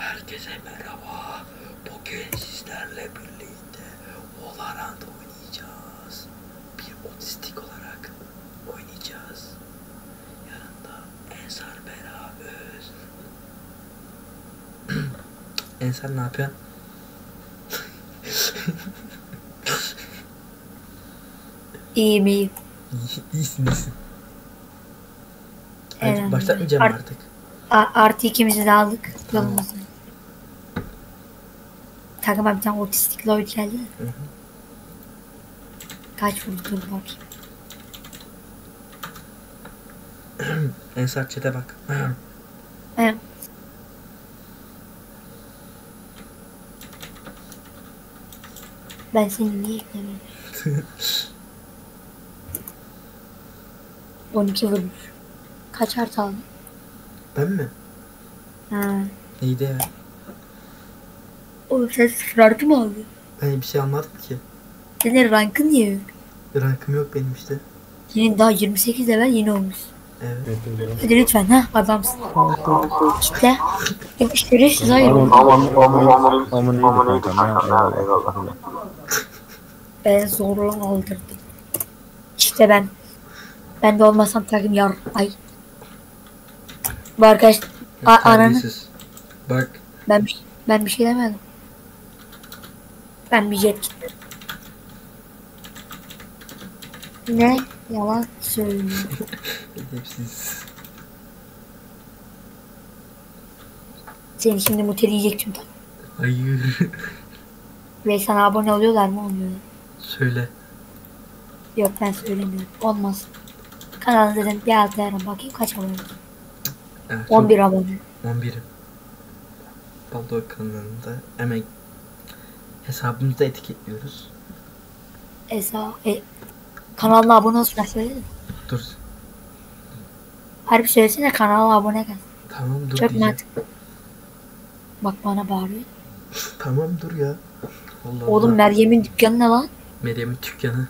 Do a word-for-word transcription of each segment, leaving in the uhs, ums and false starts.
Herkese merhaba. Bugün sizlerle birlikte Valorant oynayacağız. Bir otistik olarak oynayacağız. Yanında Ensar beraber. Ensar ne yapıyorsun? İyiyim iyiyim. İyisin iyisin. Evet. Başlatmayacağım Art, artık. artı ikimizi de aldık Tamam. yolumuza. Takıma bir tane otistik Lloyd geldi. Hı hı. Kaç vurdu dur bakayım. Ensar chat'e bak. Evet. Ben seni niye eklemedim? on iki vurmuş. Kaç artı aldın? Ben mi? Ha. İyi ya. Oğlum sen sıfır mı aldın? Ben bir şey almadım ki. Senin rankın niye yok? Rankım yok benim işte. Senin daha yirmi sekiz level yeni olmuş. Evet. Hadi lütfen ha adamsın. Kitle. Görüşürüz hayır. Aman aman aman aman iyi kankam ya, eyvallah. Ben zorla aldırdım. İşte ben. Ben de olmasam takım yar. Ay. Bu arkadaş a- ananı. Terbiyesiz. Bak. Ben bir, ben bir şey demedim. Ben bir jet gittim. Ne? Yalan söylüyor. Edepsiz. Seni şimdi muteleyecektim tabii. Hayır. Ve sana abone oluyorlar mı olmuyorlar? Söyle. Yok ben söylemiyorum. Olmaz. Kanalda dedim bir altı yarın bakayım kaç abone. Evet, on bir abone. on birim. Baldo kanalında hemen hesabımızda etiketliyoruz. Esa, e, kanalına abone olsun söyledim. Dur. Harbi söylesene kanala abone kal. Tamam dur Çok diyeceğim. mantıklı. Bak bana bağırıyor. Tamam dur ya. Allah Oğlum Allah. Meryem'in dükkanı ne lan? Meryem'in dükkanı.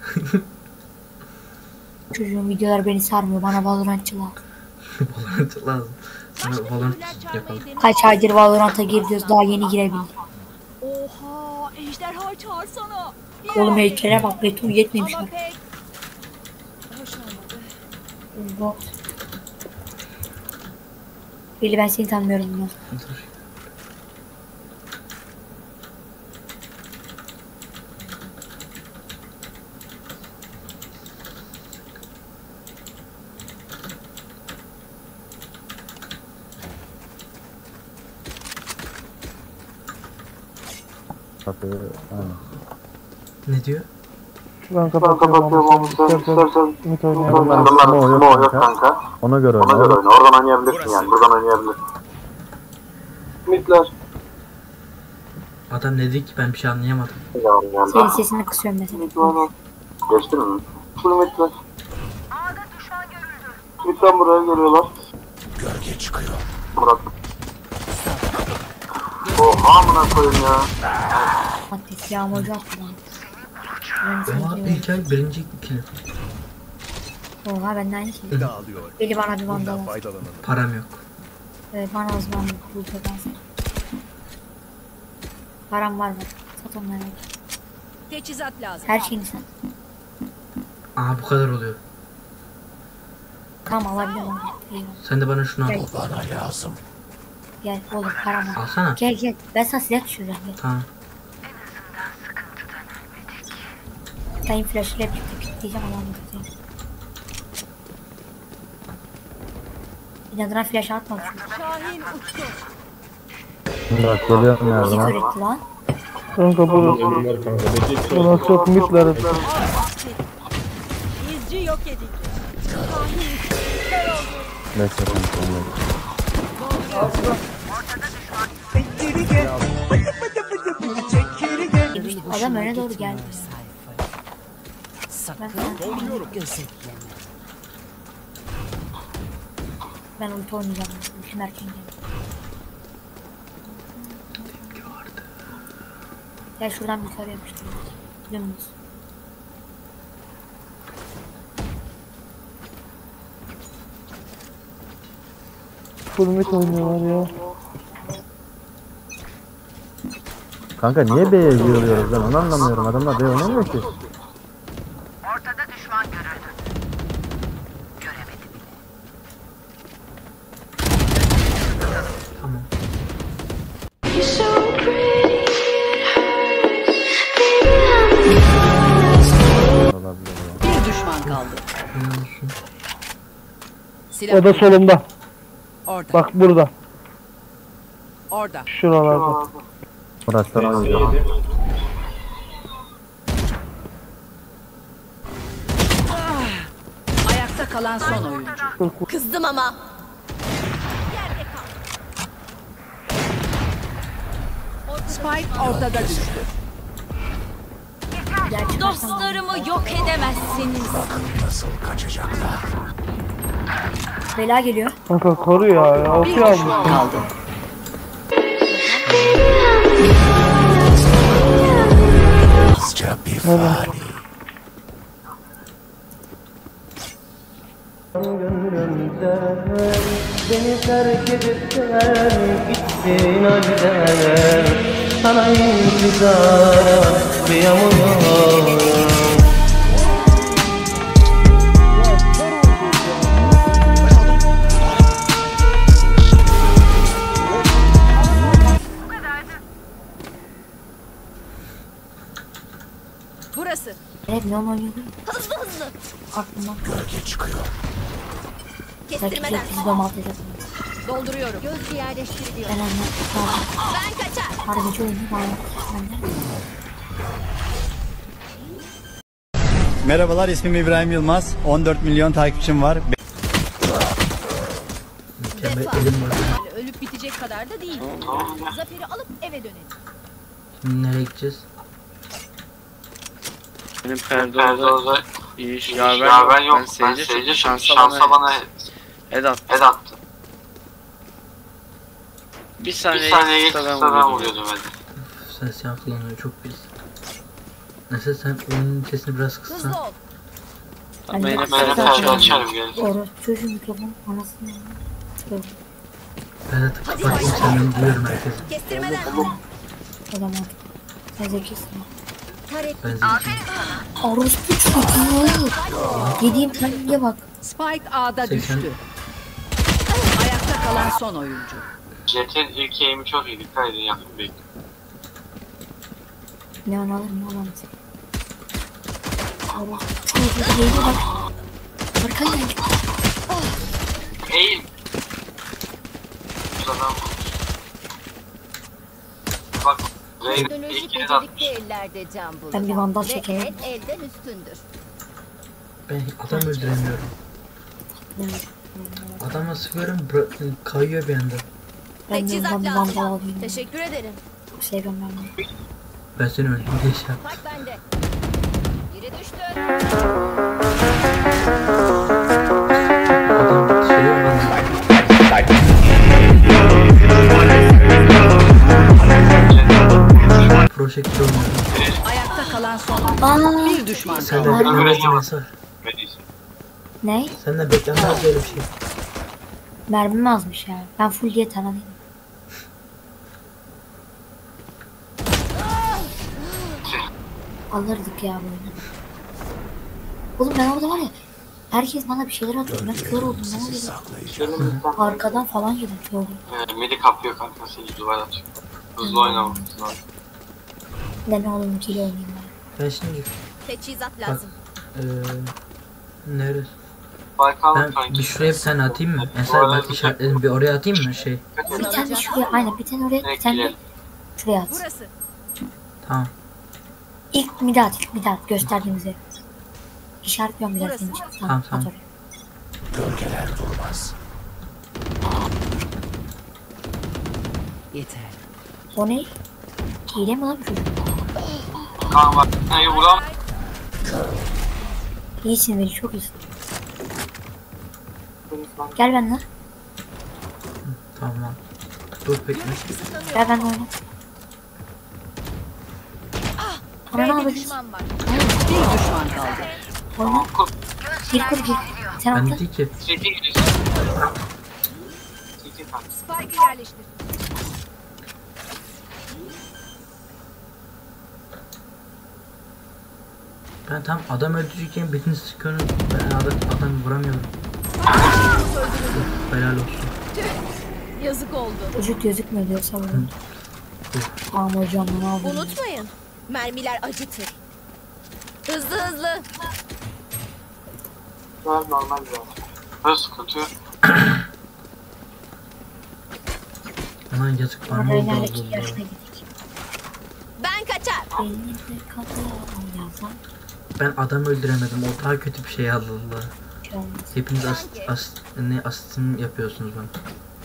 Çocuğun videolar beni sarmıyor. Bana Valorantçı lazım. Valorant lazım. Sana Valorant yapalım. Kaç aydır Valorant'a giriyoruz daha yeni girebildik. Oha, ejderha çağırsana. Oğlum heykele bak beton yetmemiş Ama var. pek hoş olmadı. Bot. Bili ben seni tanımıyorum bunlar. Dur. Ne diyor? Ben kapatıyorum ama istersen mit oynayalım. Bunlar yok kanka. Ona göre oyna. Oradan oynayabilirsin yani. Buradan oynayabilirsin. Mitler. Adam ne dedi ki ben bir şey anlayamadım. Senin sesini kısıyorum mesela. Geçtin mi? Full mitler. Mitten buraya geliyorlar. Gölge çıkıyor. Murat. Oha amına koyayım ya. Patates yağmurcu attı lan. Oha ilk ay birinci kilim. Oha ben de aynı şey. Dağılıyor. Bili bana bir vandal Bundan al. faydalanalım. Param yok. Evet bana az vandal. Buldu ben. Param var bak. Sat onları. Teçhizat lazım. Her şeyini sat. Aa bu kadar oluyor. Tamam alabilirim onu. Eyvallah. Sen de bana şunu al. Gel. Bana lazım. Gel oğlum param var. Alsana. Gel gel. Ben sana silah düşüreceğim. Gel. Tamam. Ben flash ile birlikte pikleyeceğim Allah'ım tutayım. İnadına flash atma çünkü. Şahin uçtu. Bak geliyorum Bizi yardıma. kör etti lan. Kanka bu buna çok mitler. İzci yok edildi. Şahin kör oldu. Bekle kanka. Adam öne doğru geldi. Ben, ben ulti oynayacağım. Ultim erken geldi. Gel şuradan bir yukarı yapıştırıyoruz. Dümdüz. Full mit oynuyorlar ya. Kanka niye B'ye yığılıyoruz ben onu anlamıyorum. Adamlar B oynamıyor ki. Ortada düşman görüldü. Tamam. Bir düşman kaldı. Helal olsun. Silah O da solumda. orada. Bak burada. Orada. Şuralarda. Burası alacağım. Ayakta kalan son oyuncu. Kızdım ama. Spike ortada düştü. Dostlarımı yok edemezsiniz. Nasıl kaçacaklar? Bela geliyor. Kanka koru ya. ya. Bir Okuyor almış. düşman kaldı. Hızca bir fani. Beni terk edip sen gittin halde. Sana intizara kıyamıyorum. Burası. Evet ne oynuyordu? Hızlı hızlı. Aklımdan. Gölge çıkıyor. Belki Kestirmeden. bizi domaltacak. Dolduruyorum. Gözcü yerleştiriliyor. Ben anlattım. Ben kaçar. Harbici oyunu var. Bende. Merhabalar, ismim İbrahim Yılmaz. on dört milyon takipçim var. Mükemmel elim var. Yani ölüp bitecek kadar da değil. Zaferi alıp eve dönelim. Şimdi nereye gideceğiz? Benim Perde perde orada orada iyi iş. ya Ya ben, ben yok. Ben Ben seyirci seyirci çünkü şansa şansa bana bana ed attı. ed attı. Bir Bir saniye saniye geçti geçti ben ben vuruyordum. vuruyordum hadi. Ses yankılanıyor çok pis. Neyse sen oyunun sesini biraz Hızlı kıssan. ol. Ama yine Ben de perde perde açarım. açarım gel. Orası çocuğun mikrofonu anasını. Yok. Ben de kapatayım senden duyuyorum herkesi. Kestirmeden. O zaman. Ben zekisin. Tarek. Ben zekiyim. Orospu çocuğu. Yediğim tanrıya bak. Spike A'da seksen. düştü. Ayakta kalan son oyuncu. Jet'in ilk aim'i çok iyi. Dikkat edin yakın bekle. Ne onu alır ne alamaz. Orospu çocuğu neydi bak. Arkan geldi. Aim. Şuradan vur. Bak. Raid Teknoloji ilk ed atmış. becerikli ellerde can bulur. Ben bir vandal Ve çekeyim. el elden üstündür. Ben adam öldüremiyorum. Adama sıkıyorum bıra- kayıyor bir anda. Ben de Teçhizat ondan bir lazım. vandal alayım. Teşekkür ederim. Sevmem ben bunu. Ben seni öldüm diye şey yaptım. Bak bende. Biri düştü. Adam şey yok. Pro şekilde oynuyorum. Ayakta kalan son Aa, oyuncu. Bir düşman Sen kaldı. de beklemez var. ne? Sen de beklemez böyle bir şey. Mermim azmış ya. Ben full diye tanıdım. Alırdık ya böyle. Oğlum ben orada var ya. Herkes bana bir şeyler atıyor. Ben kör oldum. Ne oluyor? Arkadan falan yedim kör oldum. Ee, Midi kapıyor kanka seni duvar atıyor. Hızlı oynamamız lazım. Ne ne oğlum ikili oynayayım ben. Ben şimdi Teçhizat bak lazım. eee neresi? Baykal Ben kanki. bir şuraya bir tane atayım mı? Mesela bak işaretledim bir oraya atayım mı şey? Bir tane şuraya aynen bir tane oraya bir tane de şuraya at. Burası. Tamam. İlk mide at ilk mide at gösterdiğimiz yere. İşaretliyorum biraz senin için. Tamam, At tamam. oraya. Gölgeler durmaz. Yeter. O ne? Hile mi lan bu çocuk? Kanka bak. Neyi vuram? İyisin Veli çok iyisin. Gel benimle. Tamam. Dur bekle. Gel benimle oyna. Bana ne B'de yapacağız? düşman var. Bir düşman kaldı. Oyna. Gir kur gir. Sen Ben atla. değil ki. Çekil gidiyorsun. Çekil kanka. Spike'ı yerleştir. Ben tam adam öldürürken birini sıkıyorum. Ben adam, adamı vuramıyorum. Helal olsun. Yazık oldu. Çocuk gözükmüyor diyor sanırım. Tamam hocam ne yapayım? Unutmayın. Mermiler acıtır. Hızlı hızlı. Biraz normal biraz. Böyle sıkıntı yok. Aman yazık var, ne Orada oldu ileriki Allah yaşına Allah. gittik. Ben kaçar. Beni de kadar yazan. Ben adam öldüremedim. O daha kötü bir şey Allah Allah. Şey olmaz. Hepiniz as, as, ne asistim yapıyorsunuz bana.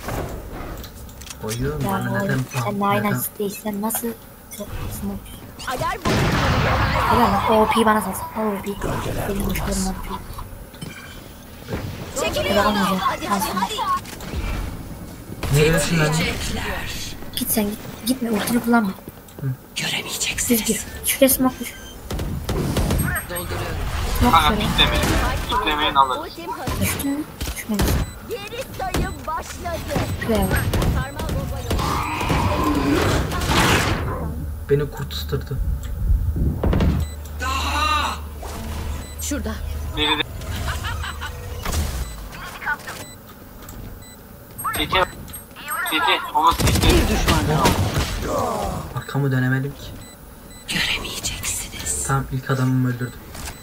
Oyun Ya bana neden oğlum sen de puan? aynı Neden? asist değilsen nasıl smoke? Alarm Helal lan o O'P'yi bana salsın. O O P. Benim hoşlarım O P. çekilin Helal yoldan. olmayacak. Hadi hadi hadi. Neresin lan? Git sen git. Gitme ultini kullanma. Göremeyeceksiniz. Düz git. Şuraya smoke düş. Dolduruyorum. Smoke Kanka şuraya. kitlemeyin. Kitlemeyin alırız. Ultim hazır. Düştün mü? Düşmedin. Geri sayım başladı. Şuraya bak. Sarmal bomba yolda. Beni kurt ısırdı. Şurada. Biri de... Titi. Titi. Ama Titi. Bir düşman kaldı. Arkamı dönemedim ki. Göremeyeceksiniz. Tamam, ilk adamımı öldürdüm.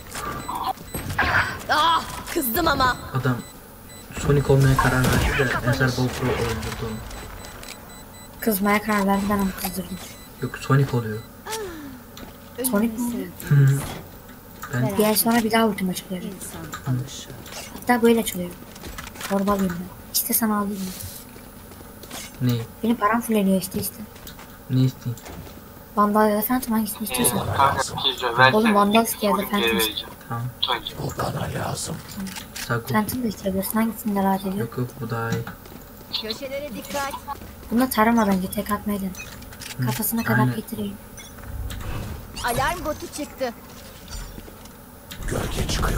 Ah, kızdım ama. Adam Sonic olmaya karar verdi de Ezer Bolt'u öldürdü onu. Kızmaya karar verdi ben onu kızdırdım. Yok, Sonic oluyor. Sonic mi? Hı hı. Ben Bir ay sonra bir daha ultim açılıyor. İnsan alışır. Hatta böyle açılıyor. Torbalıyım ben. İstesen alayım ben. ne? Benim param fulleniyor işte işte. Ne isteyeyim? Vandal ya da Phantom hangisini istiyorsan. Kanka Killjoy versene. Oğlum Vandal ya da Geri Phantom. vereceğim. Tamam. Lütfen. Bu bana lazım. Sago. Phantom da isteyebilirsin. Hangisinde rahat ediyor? Yok yok, bu daha iyi. Köşelere dikkat. Bunda taramadan önce tek atmayı dene. Hı, Kafasına kadar aynen. getireyim. Alarm botu çıktı. Gölge çıkıyor.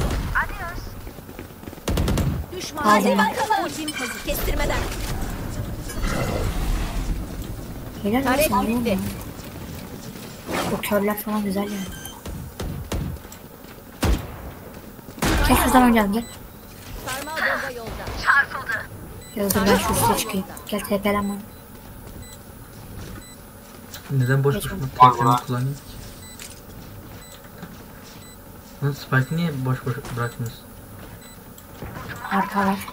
Düşman. Aldım. Hadi bakalım. Ultim hazır. Kestirmeden. Helal Taret olsun. iyi bitti. oldu. O körler falan güzel yani. Gel şuradan oynayalım gel. Sarmal bomba yolda. Ya dur ben şu üstüne çıkayım. Gel T P'len bana. Neden boş boş Geçme. tekrar kullanayım ki? Lan Spike'ı niye boş boş bıraktınız? Arka var.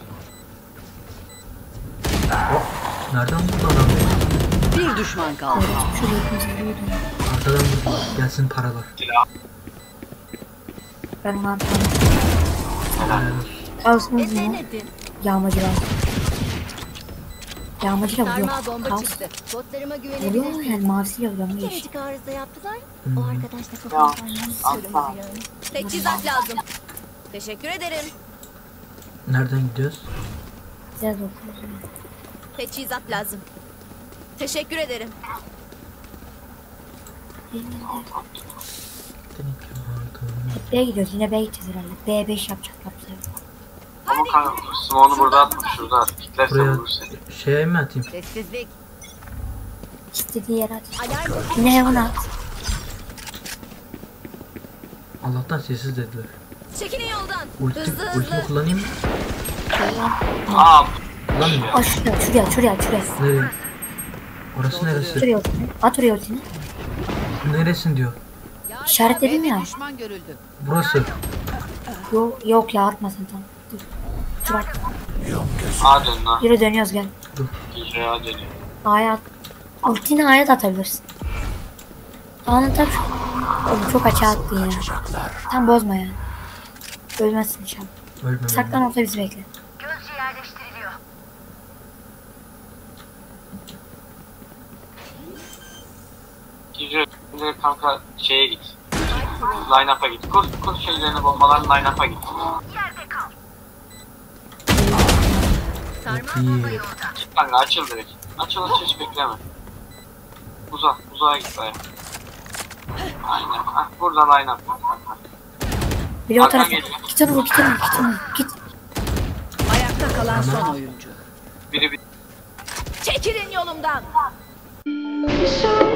Nereden buldu adam? Bir düşman kaldı. Şuraya ikimiz vuruyordu. Arkadan buldu. Gelsin paralar. Ben onu arkadan. Helal olsun. Kaosumuz Ne mu? denedin? Yağmacı var. Yağmacıyla vuruyor. Sarmal bomba Kaos. çıktı. Botlarıma Vuruyor güvenebilirsin. yani mavisiyle vuruyor. Ama geç. Gelecek arıza yaptılar. Hmm. O arkadaş da kafamdan Teçhizat lazım. Teşekkür ederim. Nereden gidiyoruz? Biraz okuyoruz. Teçhizat lazım. Teşekkür ederim. B'ye gidiyoruz. Yine B'ye gideceğiz herhalde. B beş yapacaklar bu sefer. Ama kanka Smoke'unu burada atma. Şurada at. Kitlerse Buraya vurur seni. şeye mi atayım? Sessizlik. İstediği yere at. Alarm botu. Yine Heaven at. Allah'tan sessiz dediler. Çekilin yoldan. Ulti, Hızlı ultimi hızlı. kullanayım mı? Aa. Kullanmıyor. Aa şuraya şuraya şuraya şuraya. Nereye? Orası neresi? Şuraya ultini. At oraya ultini. Neresin diyor. İşaretledim ya. Düşman görüldü. Burası. Yok yok ya atma sen tamam. Dur. Dur at. A dön lan. Yürü dönüyoruz gel. Killjoy A dönüyor. A'ya at. Ultini A'ya da atabilirsin. A'nın tak. Oğlum çok açığa attın ya. Tam bozma ya. Ölmezsin inşallah. Ölmem. Saklan olsa bizi bekle. Gözcü yerleştiriliyor. Killjoy direkt kanka şeye git. Line-up'a git. Kur, kur şeylerini bombaların line-up'a git. Yerde kal. Çok iyi. Kanka açıl direkt. Açıl açıl hiç bekleme. Uza, uzağa git baya. Aynen. Hah, buradan line-up. Biri o Arkan tarafa. geliyor. Git onu vur, git onu vur, git onu vur, git. Ayakta kalan son oyuncu. Biri bir Çekilin yolumdan. Bir